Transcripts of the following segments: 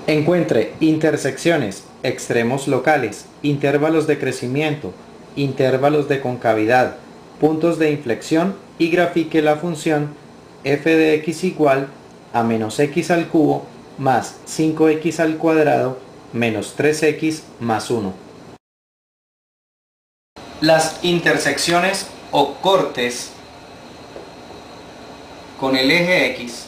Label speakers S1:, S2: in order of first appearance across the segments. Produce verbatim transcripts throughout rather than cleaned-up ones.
S1: Encuentre intersecciones, extremos locales, intervalos de crecimiento, intervalos de concavidad, puntos de inflexión y grafique la función f de x igual a menos x al cubo más cinco x al cuadrado menos tres x más uno. Las intersecciones o cortes con el eje x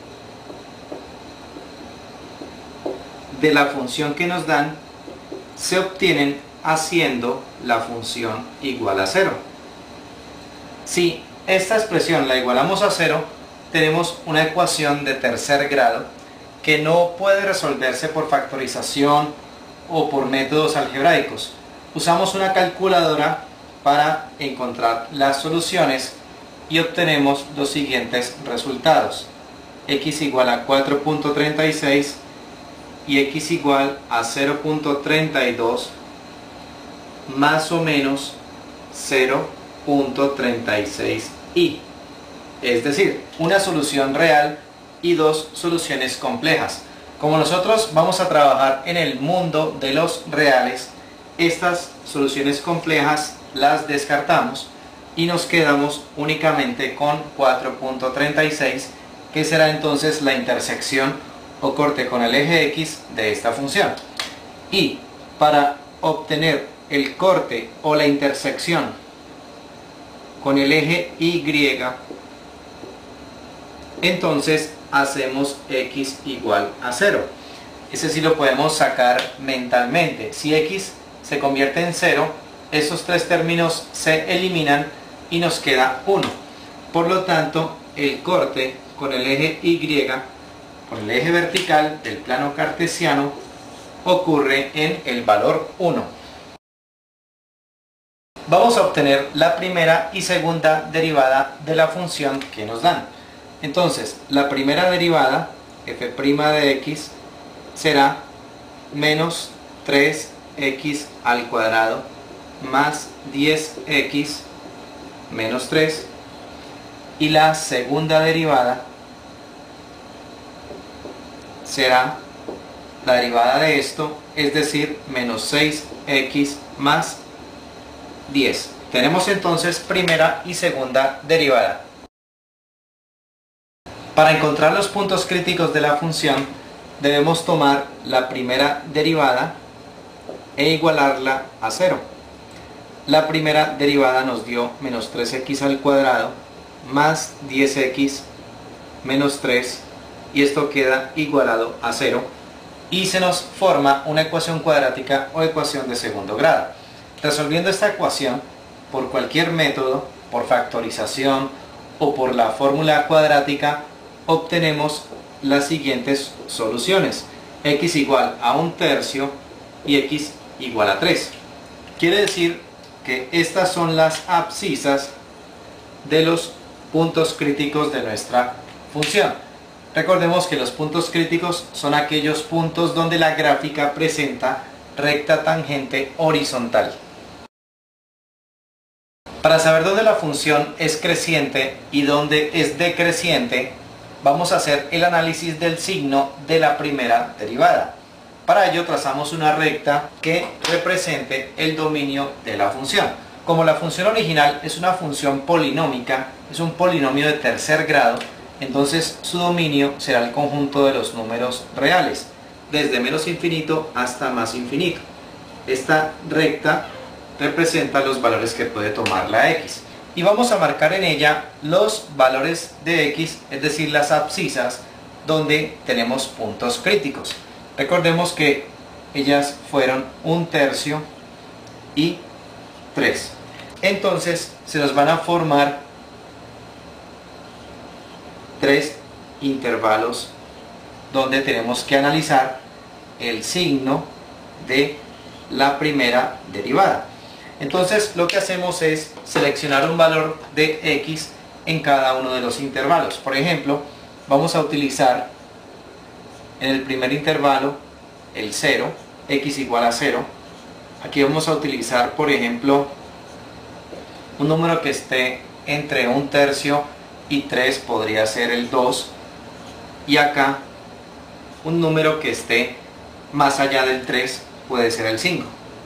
S1: de la función que nos dan se obtienen haciendo la función igual a cero. Si esta expresión la igualamos a cero, tenemos una ecuación de tercer grado que no puede resolverse por factorización o por métodos algebraicos. Usamos una calculadora para encontrar las soluciones y obtenemos los siguientes resultados: x igual a cuatro punto treinta y seis y x igual a cero punto treinta y dos más o menos cero punto treinta y seis y, es decir, una solución real y dos soluciones complejas. Como nosotros vamos a trabajar en el mundo de los reales, estas soluciones complejas las descartamos y nos quedamos únicamente con cuatro punto treinta y seis, que será entonces la intersección o corte con el eje x de esta función. Y para obtener el corte o la intersección con el eje y, entonces hacemos x igual a cero. Ese sí lo podemos sacar mentalmente. Si x se convierte en cero, esos tres términos se eliminan y nos queda uno. Por lo tanto, el corte con el eje y, con el eje vertical del plano cartesiano, ocurre en el valor uno. Vamos a obtener la primera y segunda derivada de la función que nos dan. Entonces, la primera derivada, f' de x, será menos tres x al cuadrado más diez x menos tres. Y la segunda derivada será la derivada de esto, es decir, menos seis x más diez. Tenemos entonces primera y segunda derivada. Para encontrar los puntos críticos de la función, debemos tomar la primera derivada e igualarla a cero. La primera derivada nos dio menos tres x al cuadrado más diez x menos tres, y esto queda igualado a cero, y se nos forma una ecuación cuadrática o ecuación de segundo grado. Resolviendo esta ecuación por cualquier método, por factorización o por la fórmula cuadrática, obtenemos las siguientes soluciones: x igual a un tercio y x igual a tres. Quiere decir que estas son las abscisas de los puntos críticos de nuestra función. Recordemos que los puntos críticos son aquellos puntos donde la gráfica presenta recta tangente horizontal. Para saber dónde la función es creciente y dónde es decreciente, vamos a hacer el análisis del signo de la primera derivada. Para ello trazamos una recta que represente el dominio de la función. Como la función original es una función polinómica, es un polinomio de tercer grado, entonces su dominio será el conjunto de los números reales, desde menos infinito hasta más infinito. Esta recta representa los valores que puede tomar la x. Y vamos a marcar en ella los valores de x, es decir, las abscisas, donde tenemos puntos críticos. Recordemos que ellas fueron un tercio y tres. Entonces se nos van a formar tres intervalos donde tenemos que analizar el signo de la primera derivada. Entonces lo que hacemos es seleccionar un valor de x en cada uno de los intervalos. Por ejemplo, vamos a utilizar en el primer intervalo el cero, x igual a cero. Aquí vamos a utilizar, por ejemplo, un número que esté entre un tercio y tres, podría ser el dos. Y acá un número que esté más allá del tres puede ser el cinco.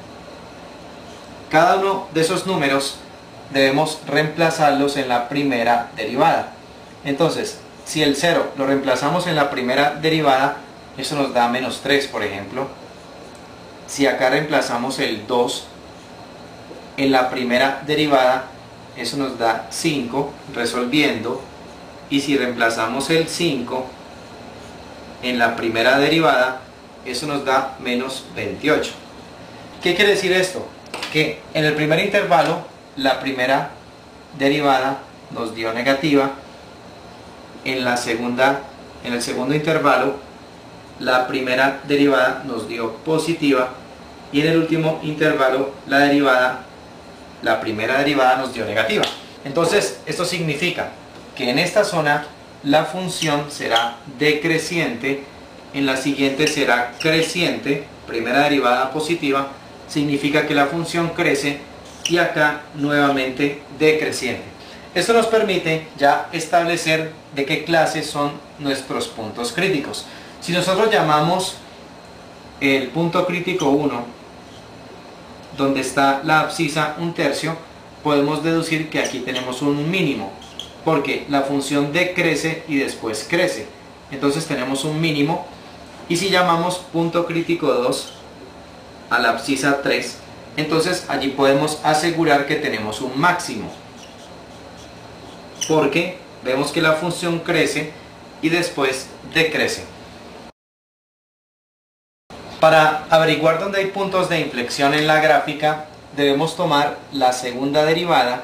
S1: Cada uno de esos números debemos reemplazarlos en la primera derivada. Entonces, si el cero lo reemplazamos en la primera derivada, eso nos da menos tres, por ejemplo. Si acá reemplazamos el dos en la primera derivada, eso nos da cinco, resolviendo. Y si reemplazamos el cinco en la primera derivada, eso nos da menos veintiocho. ¿Qué quiere decir esto? Que en el primer intervalo, la primera derivada nos dio negativa. En la segunda, en el segundo intervalo, la primera derivada nos dio positiva. Y en el último intervalo, la derivada, la primera derivada nos dio negativa. Entonces, esto significa que en esta zona la función será decreciente, en la siguiente será creciente, primera derivada positiva, significa que la función crece, y acá nuevamente decreciente. Esto nos permite ya establecer de qué clase son nuestros puntos críticos. Si nosotros llamamos el punto crítico uno, donde está la abscisa un tercio, podemos deducir que aquí tenemos un mínimo, porque la función decrece y después crece. Entonces tenemos un mínimo. Y si llamamos punto crítico dos a la abscisa tres, entonces allí podemos asegurar que tenemos un máximo, porque vemos que la función crece y después decrece. Para averiguar dónde hay puntos de inflexión en la gráfica, debemos tomar la segunda derivada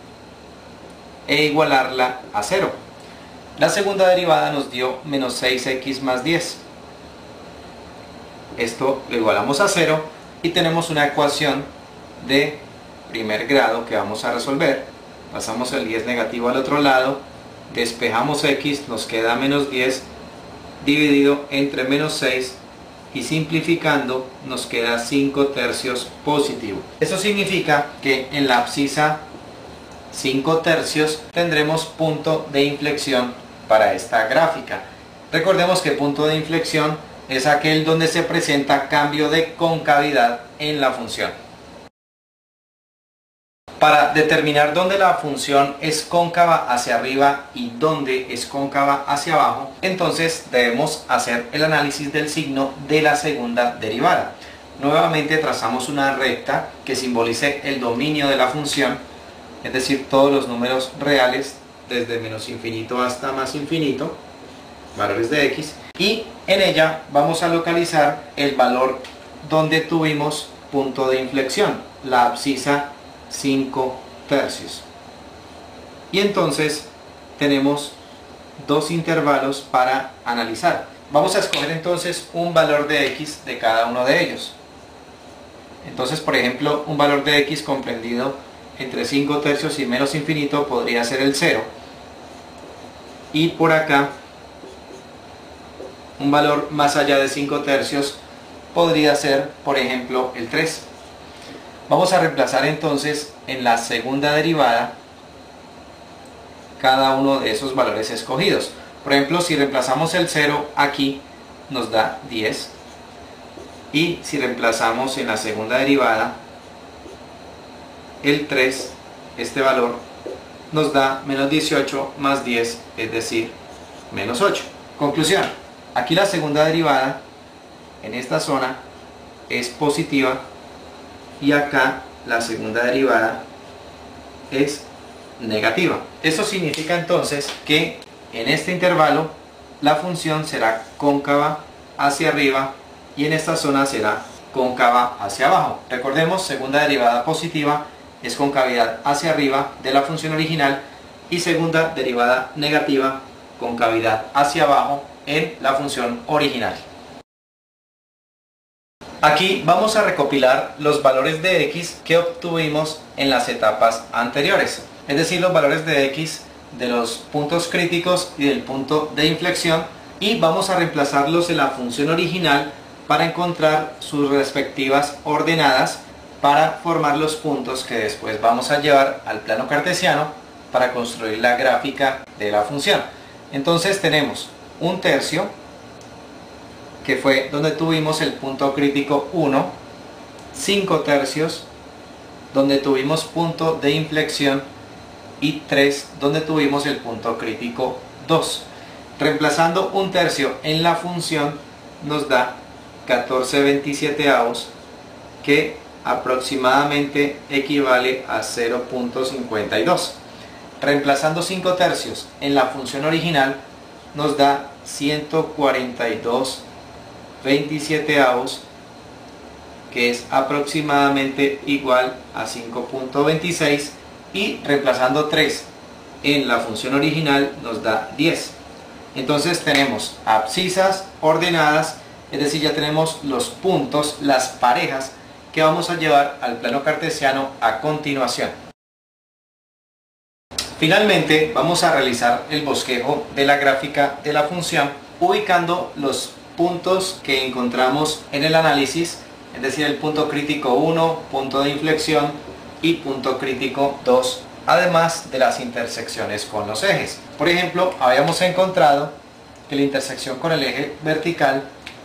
S1: e igualarla a cero. La segunda derivada nos dio menos seis equis más diez. Esto lo igualamos a cero y tenemos una ecuación de primer grado que vamos a resolver. Pasamos el diez negativo al otro lado, despejamos x, nos queda menos diez dividido entre menos seis, y simplificando nos queda cinco tercios positivo. Eso significa que en la abscisa cinco tercios tendremos punto de inflexión para esta gráfica. Recordemos que punto de inflexión es aquel donde se presenta cambio de concavidad en la función. Para determinar dónde la función es cóncava hacia arriba y dónde es cóncava hacia abajo, entonces debemos hacer el análisis del signo de la segunda derivada. Nuevamente trazamos una recta que simbolice el dominio de la función, es decir, todos los números reales desde menos infinito hasta más infinito, valores de x, y en ella vamos a localizar el valor donde tuvimos punto de inflexión, la abscisa cinco tercios. Y entonces tenemos dos intervalos para analizar. Vamos a escoger entonces un valor de x de cada uno de ellos. Entonces, por ejemplo, un valor de x comprendido entre cinco tercios y menos infinito podría ser el cero. Y por acá, un valor más allá de cinco tercios podría ser, por ejemplo, el tres. Vamos a reemplazar entonces en la segunda derivada cada uno de esos valores escogidos. Por ejemplo, si reemplazamos el cero aquí, nos da diez. Y si reemplazamos en la segunda derivada el tres, este valor nos da menos dieciocho más diez, es decir, menos ocho. Conclusión, aquí la segunda derivada en esta zona es positiva y acá la segunda derivada es negativa. Eso significa entonces que en este intervalo la función será cóncava hacia arriba y en esta zona será cóncava hacia abajo. Recordemos, segunda derivada positiva es concavidad hacia arriba de la función original y segunda derivada negativa, concavidad hacia abajo en la función original. Aquí vamos a recopilar los valores de x que obtuvimos en las etapas anteriores, es decir, los valores de x de los puntos críticos y del punto de inflexión, y vamos a reemplazarlos en la función original para encontrar sus respectivas ordenadas para formar los puntos que después vamos a llevar al plano cartesiano para construir la gráfica de la función. Entonces tenemos un tercio que fue donde tuvimos el punto crítico uno, cinco tercios, donde tuvimos punto de inflexión, y tres, donde tuvimos el punto crítico dos. Reemplazando un tercio en la función nos da catorce veintisiete, que aproximadamente equivale a cero punto cincuenta y dos. Reemplazando cinco tercios en la función original nos da ciento cuarenta y dos veintisiete, que es aproximadamente igual a cinco punto veintiséis, y reemplazando tres en la función original nos da diez. Entonces tenemos abscisas ordenadas, es decir, ya tenemos los puntos, las parejas que vamos a llevar al plano cartesiano a continuación. Finalmente vamos a realizar el bosquejo de la gráfica de la función ubicando los puntos que encontramos en el análisis, es decir, el punto crítico uno, punto de inflexión y punto crítico dos, además de las intersecciones con los ejes. Por ejemplo, habíamos encontrado que la intersección con el eje vertical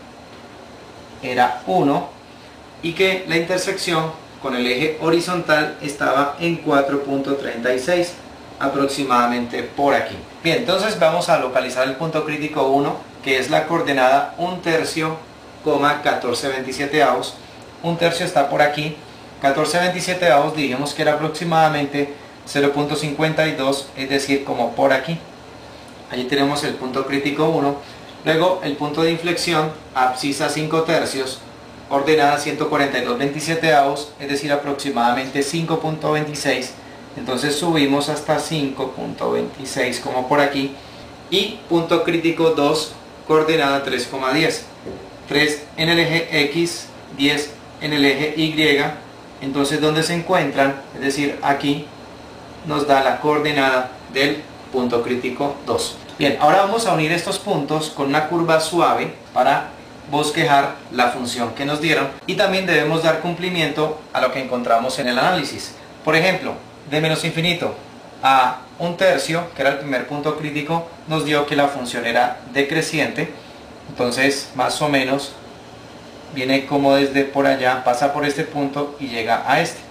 S1: era uno y que la intersección con el eje horizontal estaba en cuatro punto treinta y seis, aproximadamente por aquí. Bien, entonces vamos a localizar el punto crítico uno, que es la coordenada un tercio, catorce veintisiete. Un tercio está por aquí. catorce veintisiete dijimos que era aproximadamente cero punto cincuenta y dos, es decir, como por aquí. Allí tenemos el punto crítico uno. Luego el punto de inflexión, abscisa cinco tercios, ordenada ciento cuarenta y dos veintisiete, es decir, aproximadamente cinco punto veintiséis. Entonces subimos hasta cinco punto veintiséis, como por aquí. Y punto crítico dos, coordenada tres coma diez. tres en el eje X, diez en el eje Y. Entonces, ¿dónde se encuentran? Es decir, aquí nos da la coordenada del punto crítico dos. Bien, ahora vamos a unir estos puntos con una curva suave para bosquejar la función que nos dieron, y también debemos dar cumplimiento a lo que encontramos en el análisis. Por ejemplo, de menos infinito a un tercio, que era el primer punto crítico, nos dio que la función era decreciente. Entonces, más o menos viene como desde por allá, pasa por este punto y llega a este.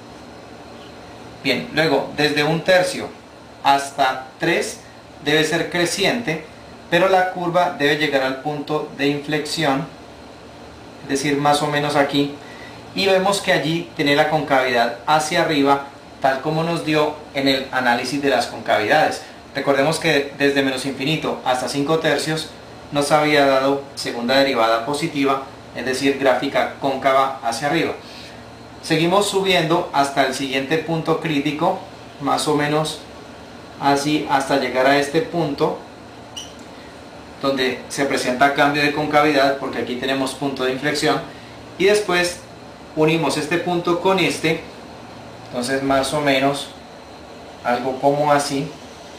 S1: Bien, luego desde un tercio hasta tres debe ser creciente, pero la curva debe llegar al punto de inflexión, es decir, más o menos aquí, y vemos que allí tiene la concavidad hacia arriba, tal como nos dio en el análisis de las concavidades. Recordemos que desde menos infinito hasta cinco tercios nos había dado segunda derivada positiva, es decir, gráfica cóncava hacia arriba. Seguimos subiendo hasta el siguiente punto crítico, más o menos así, hasta llegar a este punto donde se presenta cambio de concavidad, porque aquí tenemos punto de inflexión, y después unimos este punto con este. Entonces, más o menos algo como así,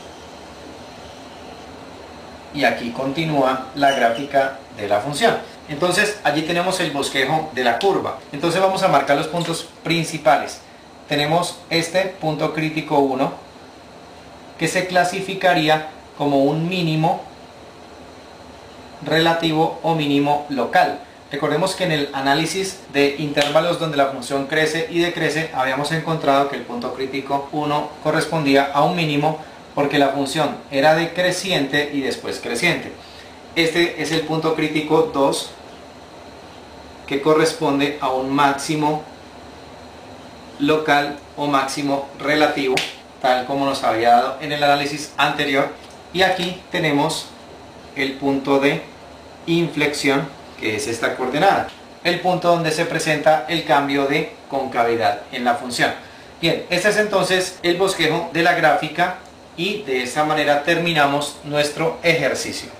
S1: y aquí continúa la gráfica de la función. Entonces allí tenemos el bosquejo de la curva. Entonces vamos a marcar los puntos principales. Tenemos este punto crítico uno, que se clasificaría como un mínimo relativo o mínimo local. Recordemos que en el análisis de intervalos donde la función crece y decrece habíamos encontrado que el punto crítico uno correspondía a un mínimo, porque la función era decreciente y después creciente. Este es el punto crítico dos, que corresponde a un máximo local o máximo relativo, tal como nos había dado en el análisis anterior. Y aquí tenemos el punto de inflexión, que es esta coordenada, el punto donde se presenta el cambio de concavidad en la función. Bien, este es entonces el bosquejo de la gráfica, y de esta manera terminamos nuestro ejercicio.